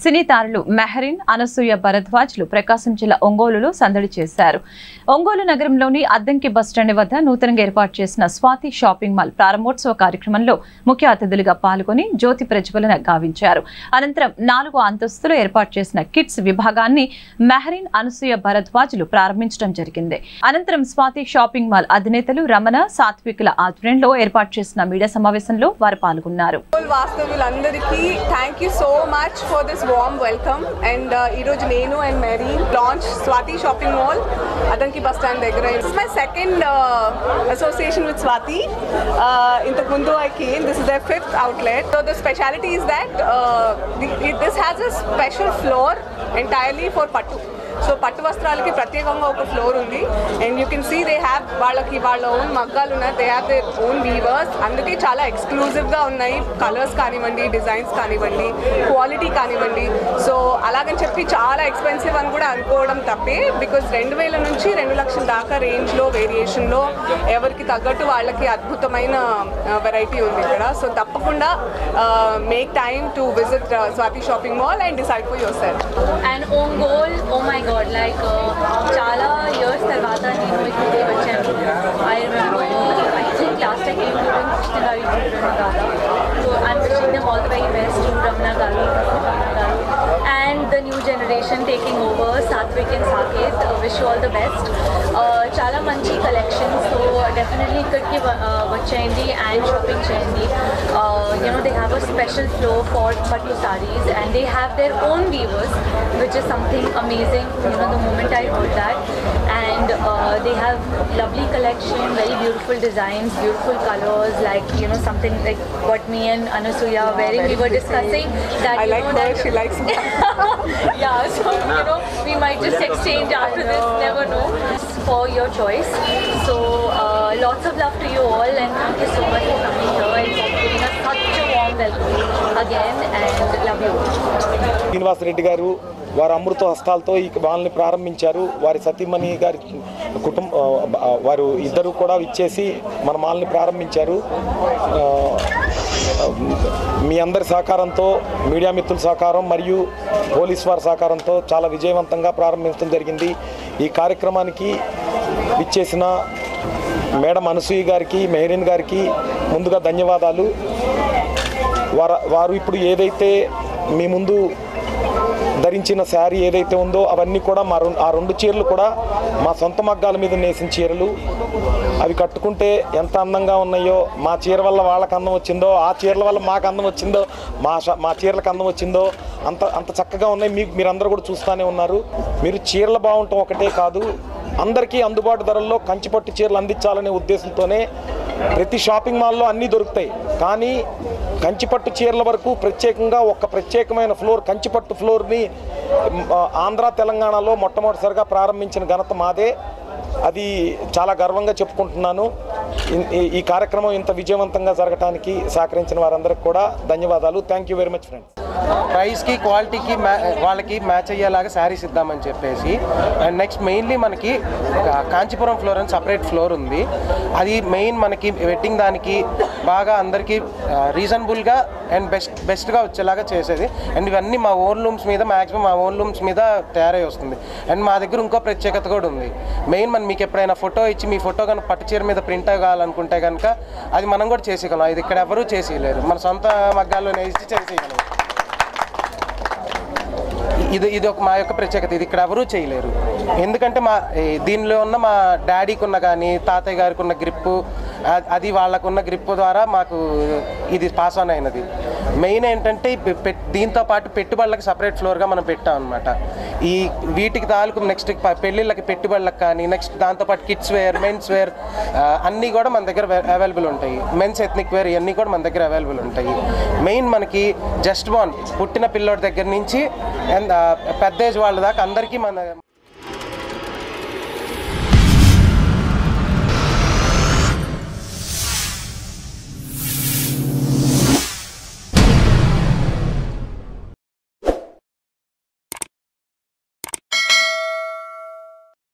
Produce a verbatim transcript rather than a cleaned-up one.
సినీ తారలు మెహరీన్, అనసూయ భరద్వాజ్లు ప్రకాశం జిల్లా ఒంగోలులో సందడి చేశారు. ఒంగోలు నగరంలోని అద్దంకి బస్టాండ్ వద్ద నూతనంగా ఏర్పాటు చేసిన స్వాతి షాపింగ్ మాల్ ప్రారంభోత్సవ కార్యక్రమంలో ముఖ్య అతిథులుగా పాల్గొని జ్యోతి ప్రజ్వలన గావించారు. అనంతరం నాలుగో అంతస్తులో ఏర్పాటు చేసిన కిడ్స్ విభాగాన్ని మెహరీన్, అనసూయ భరద్వాజ్లు ప్రారంభించడం జరిగింది. అనంతరం స్వాతి షాపింగ్ మాల్ అధినేతలు రమణ, సాత్వికుల ఆధ్వర్యంలో ఏర్పాటు చేసిన మీడియా సమావేశంలో వారు పాల్గొన్నారు. warm welcome and uh, ఈరోజు నేను and Mary launch Swati shopping mall Addanki bus stand దగ్గర. It's my second uh, association with Swati. uh, ఇంతకు ముందు I came, this is their fifth outlet. So the speciality is that uh, the, it, this has a special floor entirely for pattu. So పట్టు వస్త్రాలకి ప్రత్యేకంగా ఒక floor ఉంది. And you can see they have వాళ్ళకి వాళ్ళ own మగ్గాలు ఉన్నాయి, they have their own weavers. అందుకే చాలా ఎక్స్క్లూజివ్గా ఉన్నాయి. కలర్స్ కానివ్వండి, డిజైన్స్ కానివ్వండి, క్వాలిటీ కానివ్వండి. సో అలాగని చెప్పి చాలా ఎక్స్పెన్సివ్ అని కూడా అనుకోవడం తప్పే. బికాజ్ రెండు వేల నుంచి రెండు లక్షల దాకా రేంజ్లో వేరియేషన్లో ఎవరికి తగ్గట్టు వాళ్ళకి అద్భుతమైన వెరైటీ ఉంది ఇక్కడ. సో తప్పకుండా make time to visit Swati shopping mall and decide for yourself. And Ongole, oh my god, like చాలా ఇయర్స్ తర్వాత నేను ఇక్కడికి వచ్చాను. I remember I think last time ఏం కృష్ణ గారు కదా. So I'm wishing them all the very best to Ramana garu, Ramana garu and the new generation taking over, Satvik and Saketh. Wish all the best. చాలా మంచి collections. So definitely ఇక్కడికి వచ్చేయండి అండ్ షాపింగ్ చేయండి. You know they have a special floor for pattu saris and they have their own weavers, which is something amazing, you know, the moment I heard that. And uh, they have lovely collection, very beautiful designs, beautiful colors, like, you know, something like what me and Anasuya are wearing. We were discussing that, I you like know, her, that she likes me. yeah, so, you know, we might just exchange after this, never know, for your choice. So uh, lots of love to you all and thank you so much for coming here and giving us such a warm welcome again and love you. Srinivas Reddy garu వారి అమృత హస్తాలతో ఈ మాల్ని ప్రారంభించారు. వారి సతీమణి గారి కుటుంబ వారు ఇద్దరు కూడా ఇచ్చేసి మన మాల్ని ప్రారంభించారు. మీ అందరి సహకారంతో, మీడియా మిత్రుల సహకారం మరియు పోలీస్ వారి సహకారంతో చాలా విజయవంతంగా ప్రారంభించడం జరిగింది. ఈ కార్యక్రమానికి ఇచ్చేసిన మేడం అనసూయ గారికి, మెహరీన్ గారికి ముందుగా ధన్యవాదాలు. వారు వారు ఇప్పుడు ఏదైతే మీ ముందు ధరించిన శారీ ఏదైతే ఉందో అవన్నీ కూడా మా ఆ రెండు చీరలు కూడా మా సొంత మగ్గాల మీద నేసిన చీరలు. అవి కట్టుకుంటే ఎంత అందంగా ఉన్నాయో, మా చీర వల్ల వాళ్ళకి అందం వచ్చిందో, ఆ చీరల వల్ల మాకు అందం వచ్చిందో, మా మా చీరలకు అందం వచ్చిందో, అంత అంత చక్కగా ఉన్నాయి. మీకు మీరందరూ కూడా చూస్తూనే ఉన్నారు. మీరు చీరలు బాగుంటాం ఒకటే కాదు, అందరికీ అందుబాటు ధరల్లో కంచిపట్టు చీరలు అందించాలనే ఉద్దేశంతోనే ప్రతి షాపింగ్ మాల్లో అన్నీ దొరుకుతాయి. కానీ కంచిపట్టు చీరల వరకు ప్రత్యేకంగా ఒక ప్రత్యేకమైన ఫ్లోర్, కంచిపట్టు ఫ్లోర్ని ఆంధ్ర, తెలంగాణలో మొట్టమొదటిసారిగా ప్రారంభించిన ఘనత మాదే. అది చాలా గర్వంగా చెప్పుకుంటున్నాను. ఈ కార్యక్రమం ఇంత విజయవంతంగా జరగడానికి సహకరించిన వారందరికీ కూడా ధన్యవాదాలు. Thank you very much friends. ప్రైస్కి, క్వాలిటీకి మ్యా వాళ్ళకి మ్యాచ్ అయ్యేలాగా శారీస్ ఇద్దామని చెప్పేసి. అండ్ నెక్స్ట్ మెయిన్లీ మనకి కాంచీపురం ఫ్లోర్ అని సపరేట్ ఫ్లోర్ ఉంది. అది మెయిన్ మనకి వెడ్డింగ్ దానికి బాగా అందరికీ రీజనబుల్గా అండ్ బెస్ట్ బెస్ట్గా వచ్చేలాగా చేసేది. అండ్ ఇవన్నీ మా ఓన్ లూమ్స్ మీద, మ్యాక్సిమం మా ఓన్ లూమ్స్ మీద తయారై వస్తుంది. అండ్ మా దగ్గర ఇంకో ప్రత్యేకత కూడా ఉంది. మెయిన్ మనం మీకు ఎప్పుడైనా ఫోటో ఇచ్చి మీ ఫోటో కనుక పట్టు చీర మీద ప్రింట్ అవ్వాలనుకుంటే కనుక అది మనం కూడా చేసేయగలం. ఇది ఇక్కడ ఎవరూ చేసేయలేరు, మన సొంత మగ్గాల్లోనే ఇచ్చి చేసేయగలం. ఇది ఇది ఒక మా యొక్క ప్రత్యేకత. ఇది ఇక్కడ ఎవరూ చేయలేరు. ఎందుకంటే మా దీనిలో ఉన్న మా డాడీకి ఉన్న కానీ, తాతయ్య గారికి ఉన్న గ్రిప్పు, అది వాళ్ళకున్న గ్రిప్ ద్వారా మాకు ఇది పాస్ ఆన్ అయినది. మెయిన్ ఏంటంటే దీంతో పాటు పెట్టుబడులకు సపరేట్ ఫ్లోర్గా మనం పెట్టాం అనమాట. ఈ వీటికి తాలూకు నెక్స్ట్ పెళ్ళిళ్ళకి పెట్టుబడులకు కానీ, నెక్స్ట్ దాంతోపాటు కిడ్స్ వేర్, మెన్స్ వేర్ అన్నీ కూడా మన దగ్గర అవైలబుల్ ఉంటాయి. మెన్స్ ఎథ్నిక్ వేర్ ఇవన్నీ కూడా మన దగ్గర అవైలబుల్ ఉంటాయి. మెయిన్ మనకి జస్ట్ బాన్ పుట్టిన పిల్లోడి దగ్గర నుంచి పెద్ద ఏజ్ వాళ్ళ దాకా అందరికీ మన